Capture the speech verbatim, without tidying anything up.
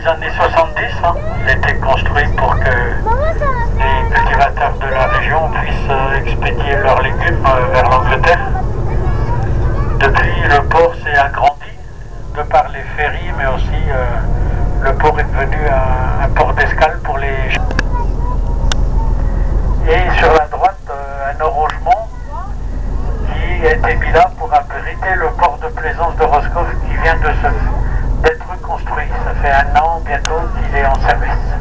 les années soixante-dix. Hein. Il a été construit pour que les cultivateurs de la région puissent euh, expédier leurs légumes euh, vers l'Angleterre. Depuis, le port s'est agrandi de par les ferries, mais aussi euh, le port est devenu un, un port d'escale pour les... Et sur la droite, euh, un orogement qui a été mis là pour abriter le port de plaisance de Roscoff qui vient de se d'être construit. Ça fait un an bientôt qu'il est en service.